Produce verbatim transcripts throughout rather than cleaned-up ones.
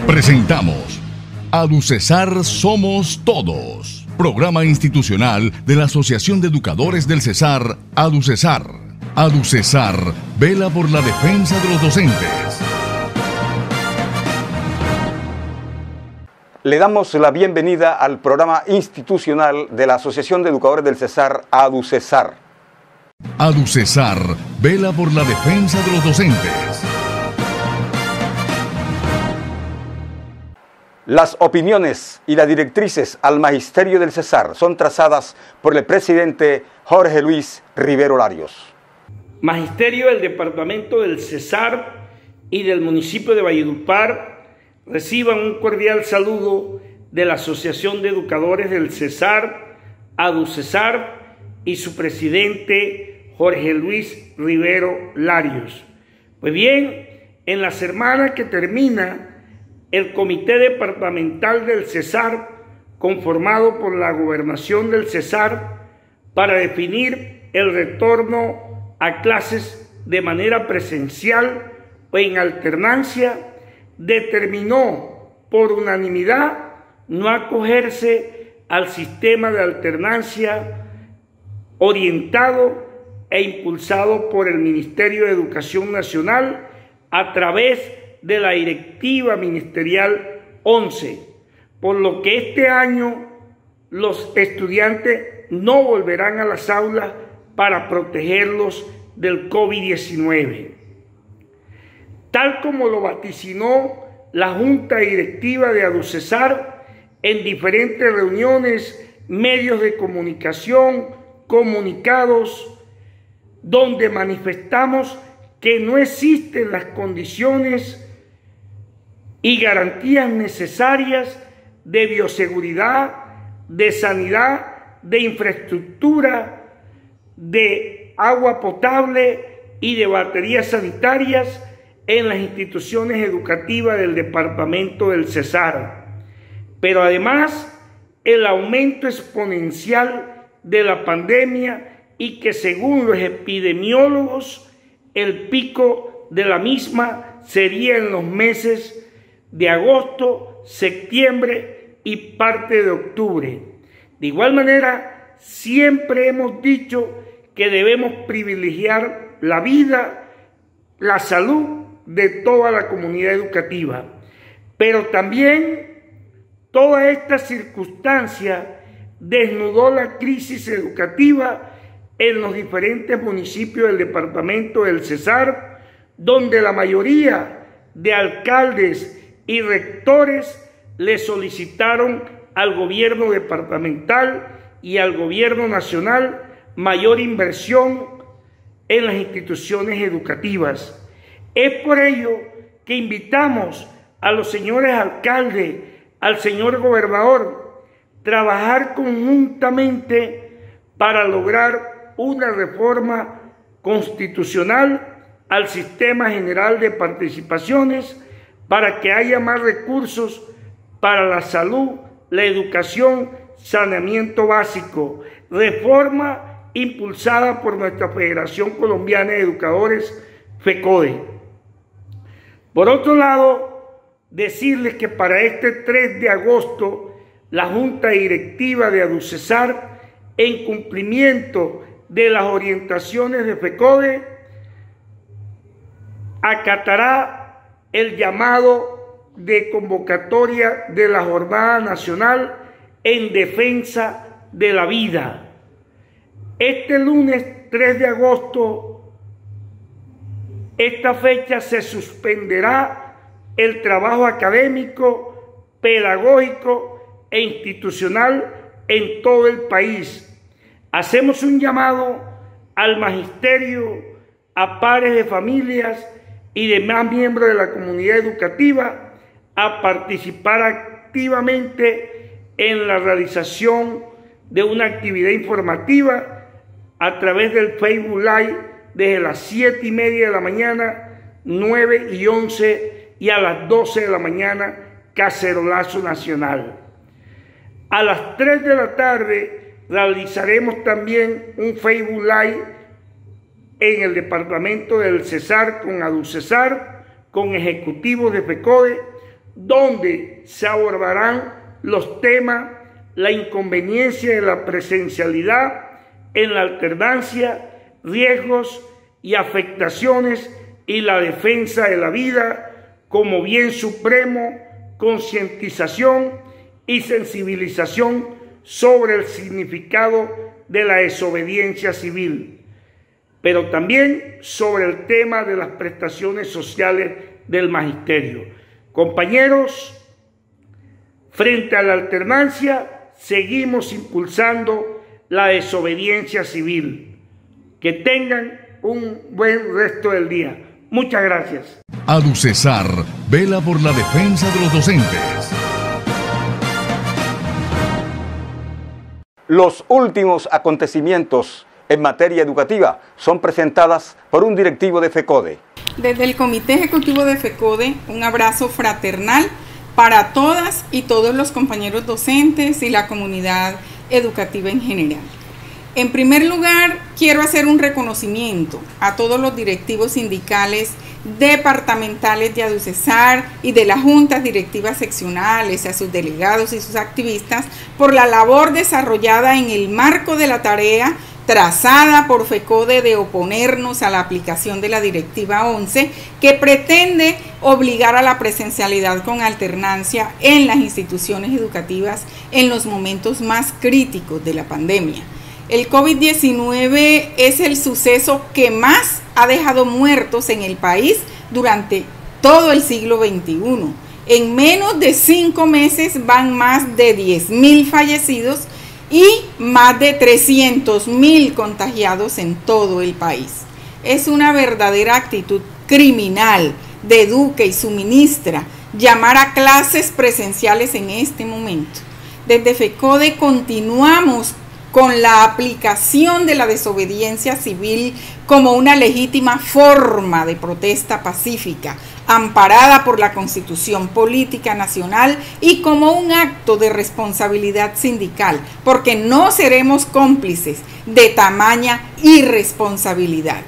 Presentamos AduCesar Somos Todos, programa institucional de la Asociación de Educadores del Cesar, AduCesar. AduCesar vela por la defensa de los docentes. Le damos la bienvenida al programa institucional de la Asociación de Educadores del Cesar, AduCesar. AduCesar vela por la defensa de los docentes. Las opiniones y las directrices al Magisterio del Cesar son trazadas por el presidente Jorge Luis Rivero Larios. Magisterio del Departamento del Cesar y del municipio de Valledupar, reciban un cordial saludo de la Asociación de Educadores del Cesar, AduCesar, y su presidente Jorge Luis Rivero Larios. Pues bien, en la semana que termina, el Comité Departamental del Cesar, conformado por la Gobernación del Cesar, para definir el retorno a clases de manera presencial o en alternancia, determinó por unanimidad no acogerse al sistema de alternancia orientado e impulsado por el Ministerio de Educación Nacional a través de la Directiva Ministerial once, por lo que este año los estudiantes no volverán a las aulas para protegerlos del COVID diecinueve. Tal como lo vaticinó la Junta Directiva de AduCesar en diferentes reuniones, medios de comunicación, comunicados, donde manifestamos que no existen las condiciones y garantías necesarias de bioseguridad, de sanidad, de infraestructura, de agua potable y de baterías sanitarias en las instituciones educativas del departamento del Cesar. Pero además, el aumento exponencial de la pandemia y que según los epidemiólogos, el pico de la misma sería en los meses de agosto, septiembre y parte de octubre. De igual manera, siempre hemos dicho que debemos privilegiar la vida, la salud de toda la comunidad educativa. Pero también toda esta circunstancia desnudó la crisis educativa en los diferentes municipios del departamento del Cesar, donde la mayoría de alcaldes y rectores le solicitaron al gobierno departamental y al gobierno nacional mayor inversión en las instituciones educativas. Es por ello que invitamos a los señores alcaldes, al señor gobernador, trabajar conjuntamente para lograr una reforma constitucional al Sistema General de Participaciones para que haya más recursos para la salud, la educación, saneamiento básico, reforma impulsada por nuestra Federación Colombiana de Educadores, FECODE. Por otro lado, decirles que para este tres de agosto, la Junta Directiva de AduCesar, en cumplimiento de las orientaciones de FECODE, acatará el llamado de convocatoria de la Jornada Nacional en Defensa de la Vida. Este lunes tres de agosto, esta fecha se suspenderá el trabajo académico, pedagógico e institucional en todo el país. Hacemos un llamado al magisterio, a padres de familias y demás miembros de la comunidad educativa a participar activamente en la realización de una actividad informativa a través del Facebook Live desde las siete y media de la mañana, nueve y once y a las doce de la mañana, cacerolazo nacional. A las tres de la tarde realizaremos también un Facebook Live en el departamento del Cesar con AduCesar, con ejecutivos de FECODE, donde se abordarán los temas, la inconveniencia de la presencialidad en la alternancia, riesgos y afectaciones y la defensa de la vida como bien supremo, concientización y sensibilización sobre el significado de la desobediencia civil, pero también sobre el tema de las prestaciones sociales del magisterio. Compañeros, frente a la alternancia, seguimos impulsando la desobediencia civil. Que tengan un buen resto del día. Muchas gracias. ADUCESAR vela por la defensa de los docentes. Los últimos acontecimientos en materia educativa son presentadas por un directivo de FECODE. Desde el Comité Ejecutivo de FECODE, un abrazo fraternal para todas y todos los compañeros docentes y la comunidad educativa en general. En primer lugar, quiero hacer un reconocimiento a todos los directivos sindicales departamentales de ADUCESAR y de las juntas directivas seccionales, a sus delegados y sus activistas por la labor desarrollada en el marco de la tarea trazada por FECODE de oponernos a la aplicación de la Directiva once, que pretende obligar a la presencialidad con alternancia en las instituciones educativas en los momentos más críticos de la pandemia. El COVID diecinueve es el suceso que más ha dejado muertos en el país durante todo el siglo veintiuno. En menos de cinco meses van más de diez mil fallecidos y más de trescientos mil contagiados en todo el país. Es una verdadera actitud criminal de Duque y su ministra llamar a clases presenciales en este momento. Desde FECODE continuamos con la aplicación de la desobediencia civil como una legítima forma de protesta pacífica, amparada por la Constitución Política Nacional y como un acto de responsabilidad sindical, porque no seremos cómplices de tamaña irresponsabilidad.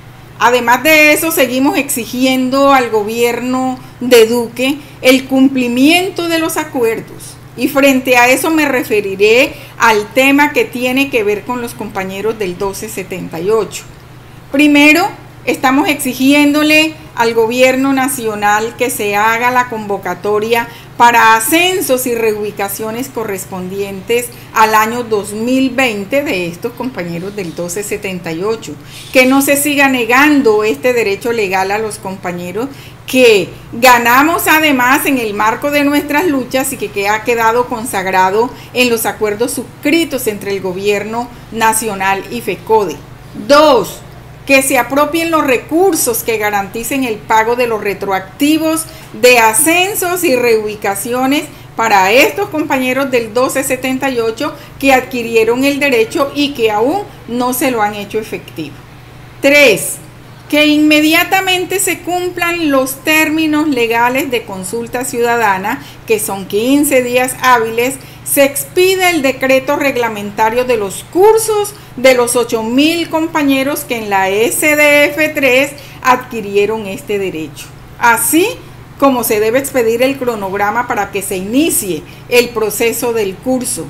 Además de eso, seguimos exigiendo al gobierno de Duque el cumplimiento de los acuerdos. Y frente a eso me referiré al tema que tiene que ver con los compañeros del doce setenta y ocho. Primero, estamos exigiéndole al gobierno nacional que se haga la convocatoria para ascensos y reubicaciones correspondientes al año dos mil veinte de estos compañeros del doce setenta y ocho, que no se siga negando este derecho legal a los compañeros que ganamos además en el marco de nuestras luchas y que, que ha quedado consagrado en los acuerdos suscritos entre el gobierno nacional y FECODE. Dos, que se apropien los recursos que garanticen el pago de los retroactivos de ascensos y reubicaciones para estos compañeros del doce setenta y ocho que adquirieron el derecho y que aún no se lo han hecho efectivo. Tres, que inmediatamente se cumplan los términos legales de consulta ciudadana, que son quince días hábiles, se expide el decreto reglamentario de los cursos de los ocho mil compañeros que en la S D F tres adquirieron este derecho, así como se debe expedir el cronograma para que se inicie el proceso del curso.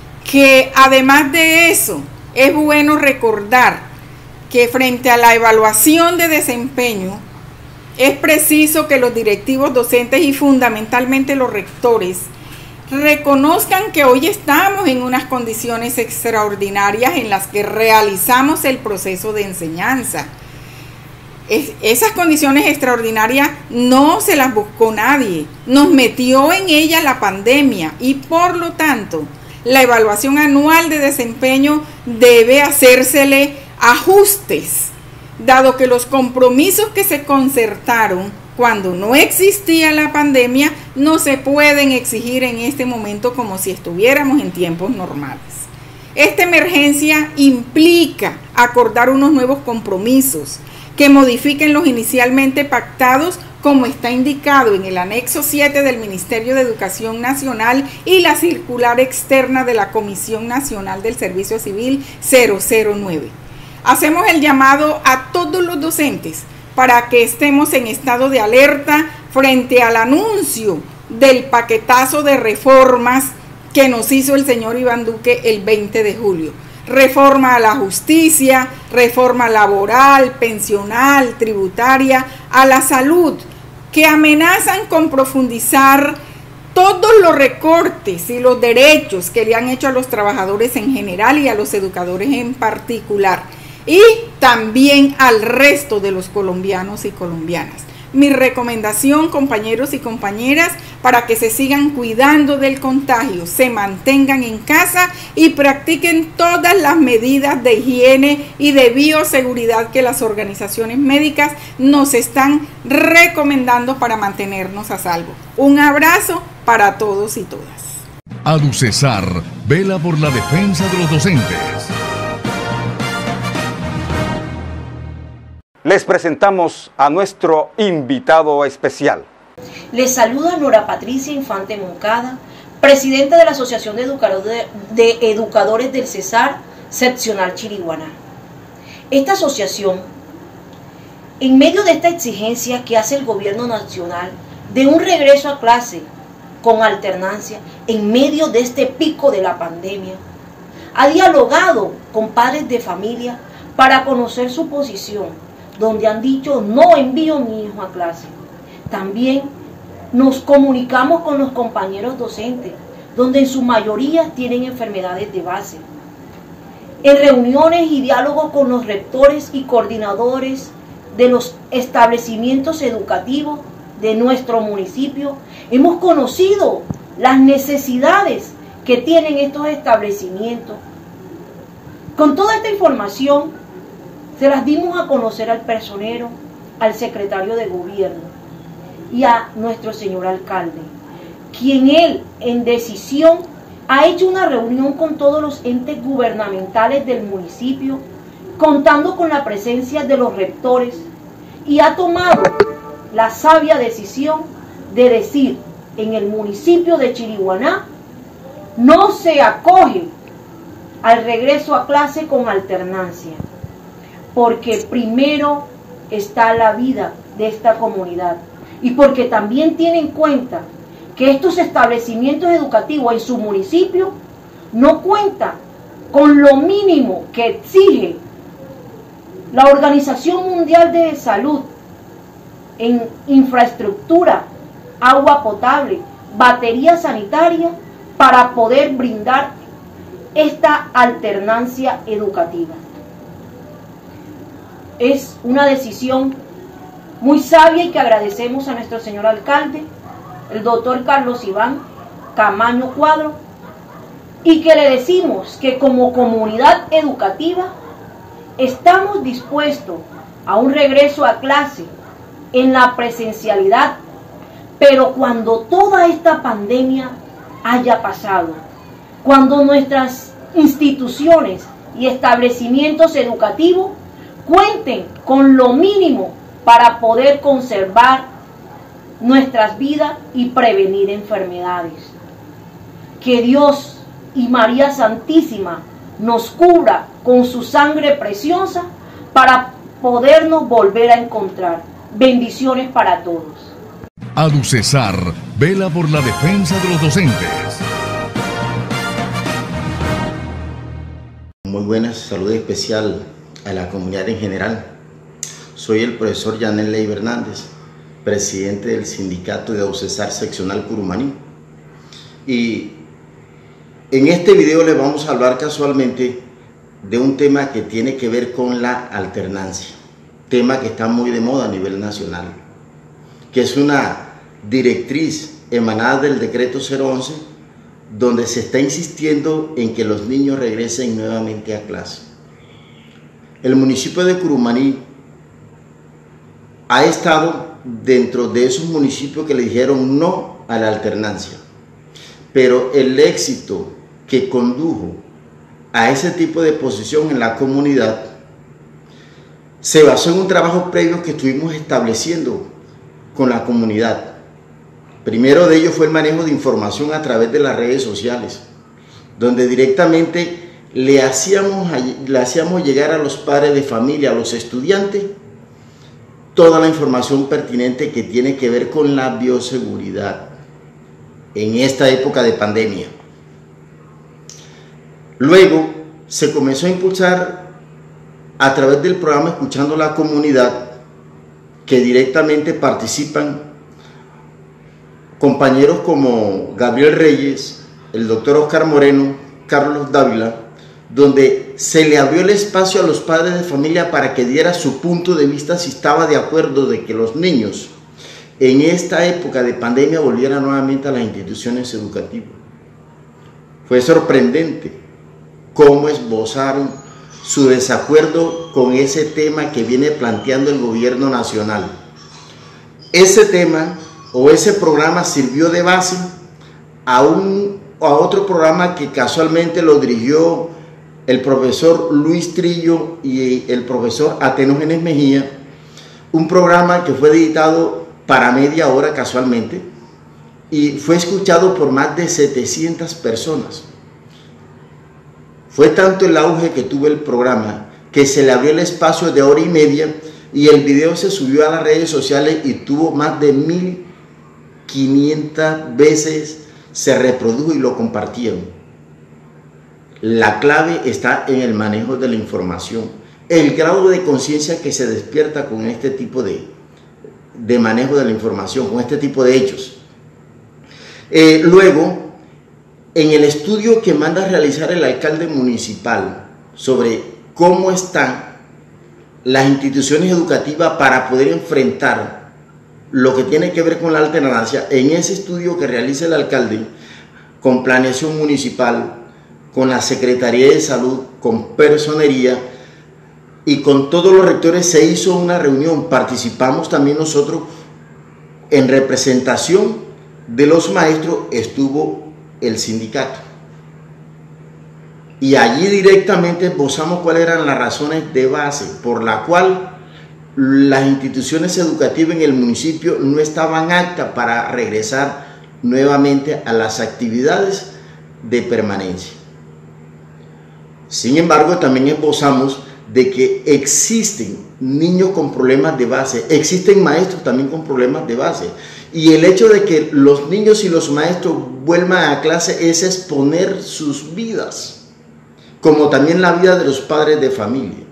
Que además de eso, es bueno recordar que frente a la evaluación de desempeño, es preciso que los directivos docentes y fundamentalmente los rectores reconozcan que hoy estamos en unas condiciones extraordinarias en las que realizamos el proceso de enseñanza. Es, esas condiciones extraordinarias no se las buscó nadie, nos metió en ellas la pandemia y por lo tanto la evaluación anual de desempeño debe hacérsele ajustes, dado que los compromisos que se concertaron cuando no existía la pandemia no se pueden exigir en este momento como si estuviéramos en tiempos normales. Esta emergencia implica acordar unos nuevos compromisos que modifiquen los inicialmente pactados, como está indicado en el anexo siete del Ministerio de Educación Nacional y la circular externa de la Comisión Nacional del Servicio Civil cero cero nueve. Hacemos el llamado a todos los docentes para que estemos en estado de alerta frente al anuncio del paquetazo de reformas que nos hizo el señor Iván Duque el veinte de julio. Reforma a la justicia, reforma laboral, pensional, tributaria, a la salud, que amenazan con profundizar todos los recortes y los derechos que le han hecho a los trabajadores en general y a los educadores en particular, y también al resto de los colombianos y colombianas. Mi recomendación, compañeros y compañeras, para que se sigan cuidando del contagio, se mantengan en casa y practiquen todas las medidas de higiene y de bioseguridad que las organizaciones médicas nos están recomendando para mantenernos a salvo. Un abrazo para todos y todas. ADUCESAR vela por la defensa de los docentes. Les presentamos a nuestro invitado especial. Les saluda Nora Patricia Infante Moncada, presidenta de la Asociación de Educadores, de Educadores del Cesar, seccional Chiriguaná. Esta asociación, en medio de esta exigencia que hace el gobierno nacional de un regreso a clase con alternancia, en medio de este pico de la pandemia, ha dialogado con padres de familia para conocer su posición, donde han dicho: no envío a mi hijo a clase. También nos comunicamos con los compañeros docentes, donde en su mayoría tienen enfermedades de base. En reuniones y diálogos con los rectores y coordinadores de los establecimientos educativos de nuestro municipio, hemos conocido las necesidades que tienen estos establecimientos. Con toda esta información, se las dimos a conocer al personero, al secretario de gobierno y a nuestro señor alcalde, quien él, en decisión, ha hecho una reunión con todos los entes gubernamentales del municipio, contando con la presencia de los rectores, y ha tomado la sabia decisión de decir: en el municipio de Chiriguaná no se acoge al regreso a clase con alternancia, porque primero está la vida de esta comunidad y porque también tiene en cuenta que estos establecimientos educativos en su municipio no cuentan con lo mínimo que exige la Organización Mundial de Salud en infraestructura, agua potable, batería sanitaria, para poder brindar esta alternancia educativa. Es una decisión muy sabia y que agradecemos a nuestro señor alcalde, el doctor Carlos Iván Camaño Cuadro, y que le decimos que como comunidad educativa estamos dispuestos a un regreso a clase en la presencialidad, pero cuando toda esta pandemia haya pasado, cuando nuestras instituciones y establecimientos educativos cuenten con lo mínimo para poder conservar nuestras vidas y prevenir enfermedades. Que Dios y María Santísima nos cubra con su sangre preciosa para podernos volver a encontrar. Bendiciones para todos. ADUCESAR vela por la defensa de los docentes. Muy buenas, salud especial a la comunidad en general. Soy el profesor Yanel Leiber Hernández, presidente del sindicato de ADUCESAR seccional Curumaní. Y en este video les vamos a hablar casualmente de un tema que tiene que ver con la alternancia, tema que está muy de moda a nivel nacional, que es una directriz emanada del decreto cero once, donde se está insistiendo en que los niños regresen nuevamente a clase. El municipio de Curumaní ha estado dentro de esos municipios que le dijeron no a la alternancia, pero el éxito que condujo a ese tipo de posición en la comunidad se basó en un trabajo previo que estuvimos estableciendo con la comunidad. Primero de ello fue el manejo de información a través de las redes sociales, donde directamente le hacíamos, le hacíamos llegar a los padres de familia, a los estudiantes, toda la información pertinente que tiene que ver con la bioseguridad. en esta época de pandemia. Luego se comenzó a impulsar a través del programa Escuchando la Comunidad, que directamente participan compañeros como Gabriel Reyes, el doctor Oscar Moreno, Carlos Dávila, donde se le abrió el espacio a los padres de familia para que diera su punto de vista si estaba de acuerdo de que los niños en esta época de pandemia volvieran nuevamente a las instituciones educativas. Fue sorprendente cómo esbozaron su desacuerdo con ese tema que viene planteando el gobierno nacional. Ese tema o ese programa sirvió de base a, un, a otro programa que casualmente lo dirigió el profesor Luis Trillo y el profesor Atenógenes Mejía, un programa que fue editado para media hora casualmente y fue escuchado por más de setecientas personas. Fue tanto el auge que tuvo el programa que se le abrió el espacio de hora y media y el video se subió a las redes sociales y tuvo más de mil quinientas veces, se reprodujo y lo compartieron. La clave está en el manejo de la información, el grado de conciencia que se despierta con este tipo de, de manejo de la información, con este tipo de hechos. Eh, luego, en el estudio que manda a realizar el alcalde municipal sobre cómo están las instituciones educativas para poder enfrentar lo que tiene que ver con la alternancia, en ese estudio que realiza el alcalde con planeación municipal, con la Secretaría de Salud, con Personería y con todos los rectores se hizo una reunión. Participamos también nosotros en representación de los maestros, estuvo el sindicato. Y allí directamente esbozamos cuáles eran las razones de base por la cual las instituciones educativas en el municipio no estaban aptas para regresar nuevamente a las actividades de permanencia. Sin embargo, también esbozamos de que existen niños con problemas de base, existen maestros también con problemas de base. Y el hecho de que los niños y los maestros vuelvan a clase es exponer sus vidas, como también la vida de los padres de familia.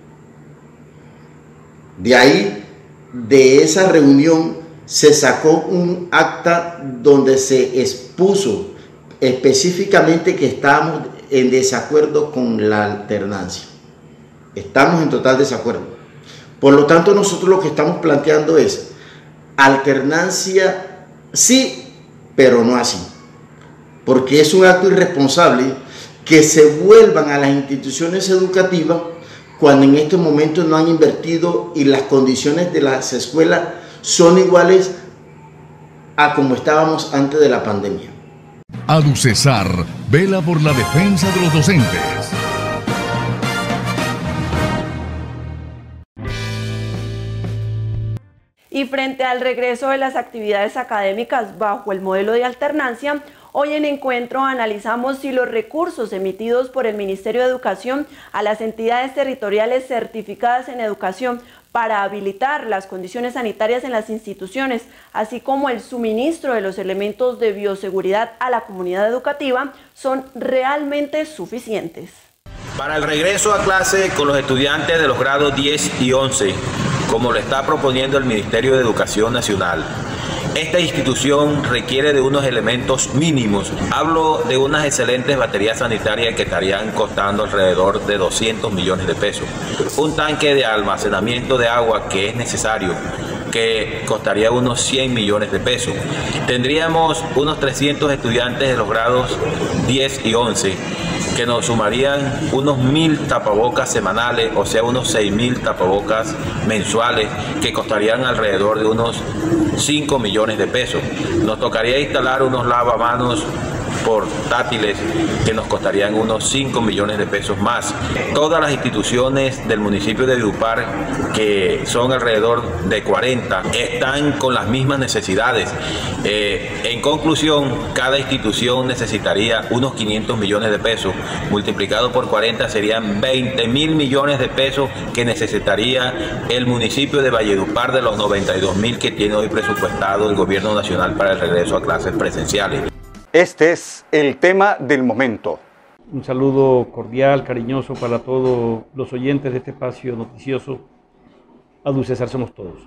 De ahí, de esa reunión, se sacó un acta donde se expuso específicamente que estábamos en desacuerdo con la alternancia. Estamos en total desacuerdo. Por lo tanto, nosotros lo que estamos planteando es alternancia sí, pero no así. Porque es un acto irresponsable que se vuelvan a las instituciones educativas cuando en estos momentos no han invertido y las condiciones de las escuelas son iguales a como estábamos antes de la pandemia. ADUCESAR vela por la defensa de los docentes. Y frente al regreso de las actividades académicas bajo el modelo de alternancia, hoy en Encuentro analizamos si los recursos emitidos por el Ministerio de Educación a las entidades territoriales certificadas en educación para habilitar las condiciones sanitarias en las instituciones, así como el suministro de los elementos de bioseguridad a la comunidad educativa, son realmente suficientes. Para el regreso a clase con los estudiantes de los grados diez y once, como lo está proponiendo el Ministerio de Educación Nacional, esta institución requiere de unos elementos mínimos. Hablo de unas excelentes baterías sanitarias que estarían costando alrededor de doscientos millones de pesos. Un tanque de almacenamiento de agua que es necesario, que costaría unos cien millones de pesos. Tendríamos unos trescientos estudiantes de los grados diez y once, que nos sumarían unos mil tapabocas semanales, o sea, unos seis mil tapabocas mensuales, que costarían alrededor de unos cinco millones de pesos. Nos tocaría instalar unos lavamanos portátiles que nos costarían unos cinco millones de pesos más. Todas las instituciones del municipio de Valledupar, que son alrededor de cuarenta, están con las mismas necesidades. Eh, en conclusión, cada institución necesitaría unos quinientos millones de pesos, multiplicado por cuarenta serían veinte mil millones de pesos que necesitaría el municipio de Valledupar de los noventa y dos mil que tiene hoy presupuestado el gobierno nacional para el regreso a clases presenciales. Este es el tema del momento. Un saludo cordial, cariñoso para todos los oyentes de este espacio noticioso. ADUCESAR Somos Todos.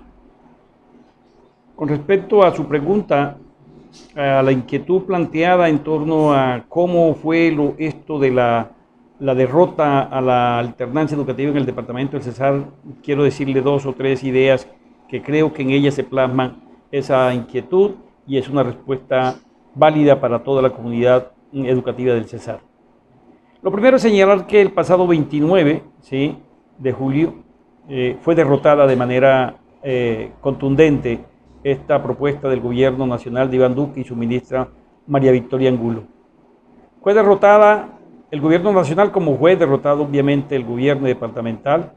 Con respecto a su pregunta, a la inquietud planteada en torno a cómo fue lo, esto de la, la derrota a la alternancia educativa en el departamento del Cesar, quiero decirle dos o tres ideas que creo que en ellas se plasma esa inquietud y es una respuesta válida para toda la comunidad educativa del Cesar. Lo primero es señalar que el pasado veintinueve, ¿sí?, de julio eh, fue derrotada de manera eh, contundente esta propuesta del gobierno nacional de Iván Duque y su ministra María Victoria Angulo. Fue derrotada el gobierno nacional como fue derrotado obviamente el gobierno departamental.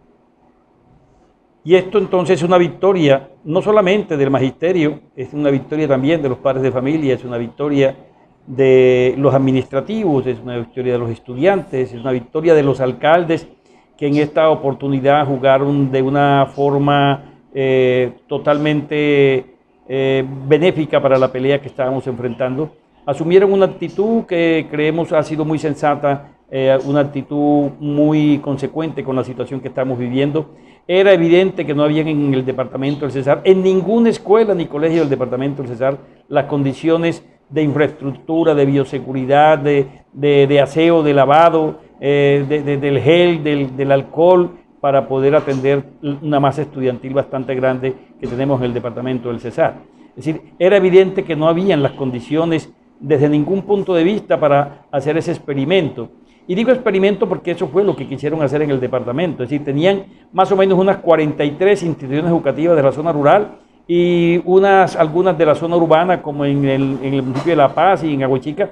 Y esto entonces es una victoria no solamente del magisterio, es una victoria también de los padres de familia, es una victoria de los administrativos, es una victoria de los estudiantes, es una victoria de los alcaldes que en esta oportunidad jugaron de una forma eh, totalmente eh, benéfica para la pelea que estábamos enfrentando. Asumieron una actitud que creemos ha sido muy sensata, eh, una actitud muy consecuente con la situación que estamos viviendo. Era evidente que no había en el departamento del Cesar, en ninguna escuela ni colegio del departamento del Cesar, las condiciones de infraestructura, de bioseguridad, de, de, de aseo, de lavado, eh, de, de, del gel, del, del alcohol, para poder atender una masa estudiantil bastante grande que tenemos en el departamento del Cesar. Es decir, era evidente que no habían las condiciones desde ningún punto de vista para hacer ese experimento. Y digo experimento porque eso fue lo que quisieron hacer en el departamento. Es decir, tenían más o menos unas cuarenta y tres instituciones educativas de la zona rural y unas, algunas de la zona urbana, como en el, en el municipio de La Paz y en Aguachica,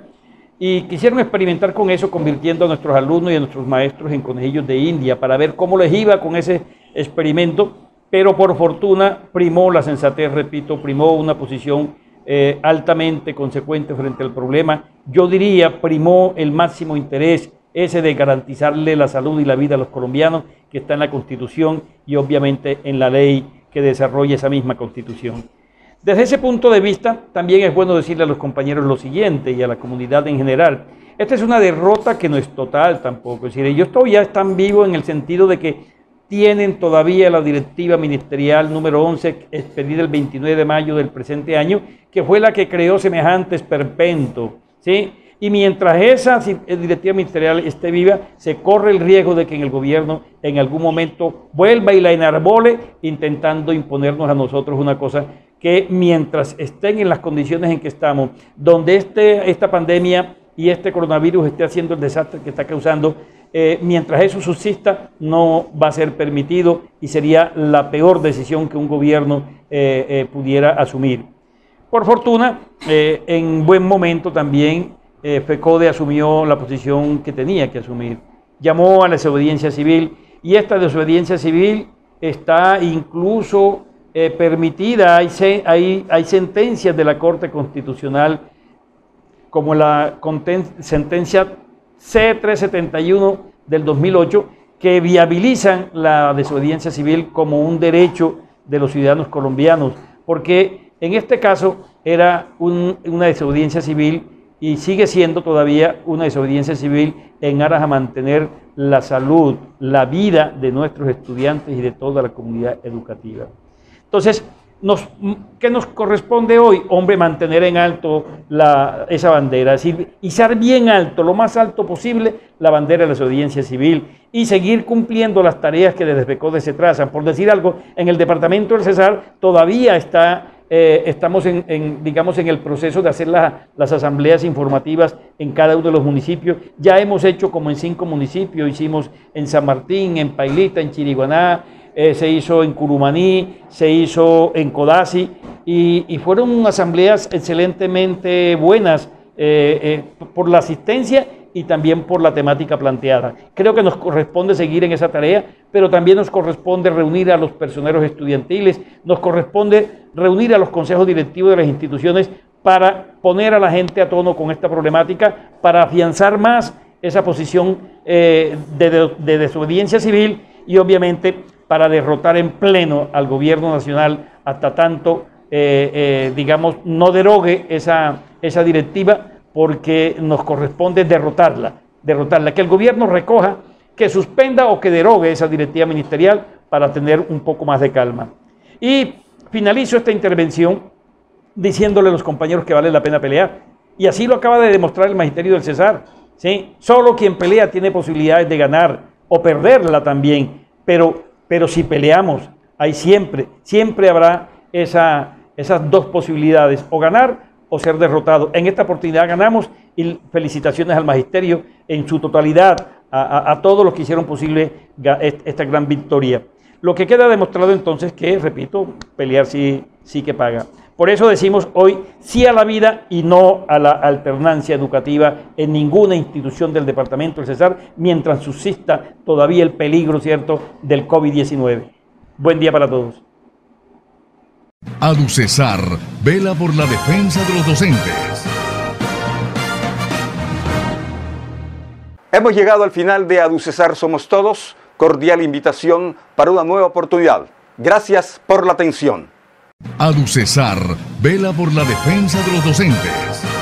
y quisieron experimentar con eso, convirtiendo a nuestros alumnos y a nuestros maestros en conejillos de India, para ver cómo les iba con ese experimento, pero por fortuna primó la sensatez, repito, primó una posición eh, altamente consecuente frente al problema. Yo diría, primó el máximo interés, ese de garantizarle la salud y la vida a los colombianos, que está en la Constitución y obviamente en la ley que desarrolla esa misma Constitución. Desde ese punto de vista, también es bueno decirle a los compañeros lo siguiente y a la comunidad en general. Esta es una derrota que no es total tampoco. Es decir, ellos todavía están vivos en el sentido de que tienen todavía la directiva ministerial número once, expedida el veintinueve de mayo del presente año, que fue la que creó semejante esperpento, ¿sí? Y mientras esa directiva ministerial esté viva, se corre el riesgo de que en el gobierno en algún momento vuelva y la enarbole, intentando imponernos a nosotros una cosa que mientras estén en las condiciones en que estamos, donde este, esta pandemia y este coronavirus esté haciendo el desastre que está causando, eh, mientras eso subsista, no va a ser permitido y sería la peor decisión que un gobierno eh, eh, pudiera asumir. Por fortuna, eh, en buen momento también eh, FECODE asumió la posición que tenía que asumir. Llamó a la desobediencia civil y esta desobediencia civil está incluso Eh, permitida, hay, hay, hay sentencias de la Corte Constitucional como la sentencia C trescientos setenta y uno del dos mil ocho que viabilizan la desobediencia civil como un derecho de los ciudadanos colombianos, porque en este caso era un, una desobediencia civil y sigue siendo todavía una desobediencia civil en aras a mantener la salud, la vida de nuestros estudiantes y de toda la comunidad educativa. Entonces, nos, ¿qué nos corresponde hoy? Hombre, mantener en alto la, esa bandera, es decir, izar bien alto, lo más alto posible, la bandera de la desobediencia civil y seguir cumpliendo las tareas que desde FECODE se trazan. Por decir algo, en el departamento del Cesar todavía está, eh, estamos en, en, digamos, en el proceso de hacer la, las asambleas informativas en cada uno de los municipios. Ya hemos hecho como en cinco municipios, hicimos en San Martín, en Pailita, en Chiriguaná, Eh, se hizo en Curumaní, se hizo en Codazzi y, y fueron asambleas excelentemente buenas eh, eh, por la asistencia y también por la temática planteada. Creo que nos corresponde seguir en esa tarea, pero también nos corresponde reunir a los personeros estudiantiles, nos corresponde reunir a los consejos directivos de las instituciones para poner a la gente a tono con esta problemática, para afianzar más esa posición eh, de, de, de desobediencia civil y obviamente para derrotar en pleno al gobierno nacional hasta tanto, eh, eh, digamos, no derogue esa, esa directiva, porque nos corresponde derrotarla, derrotarla, que el gobierno recoja, que suspenda o que derogue esa directiva ministerial para tener un poco más de calma. Y finalizo esta intervención diciéndole a los compañeros que vale la pena pelear, y así lo acaba de demostrar el magisterio del Cesar, ¿sí? Solo quien pelea tiene posibilidades de ganar o perderla también, pero, pero si peleamos, hay siempre, siempre habrá esa, esas dos posibilidades, o ganar o ser derrotado. En esta oportunidad ganamos, y felicitaciones al magisterio en su totalidad, a, a, a todos los que hicieron posible esta gran victoria. Lo que queda demostrado entonces que, repito, pelear sí, sí que paga. Por eso decimos hoy sí a la vida y no a la alternancia educativa en ninguna institución del departamento del Cesar, mientras subsista todavía el peligro, ¿cierto?, del COVID diecinueve. Buen día para todos. ADUCESAR vela por la defensa de los docentes. Hemos llegado al final de ADUCESAR Somos Todos. Cordial invitación para una nueva oportunidad. Gracias por la atención. ADUCESAR vela por la defensa de los docentes.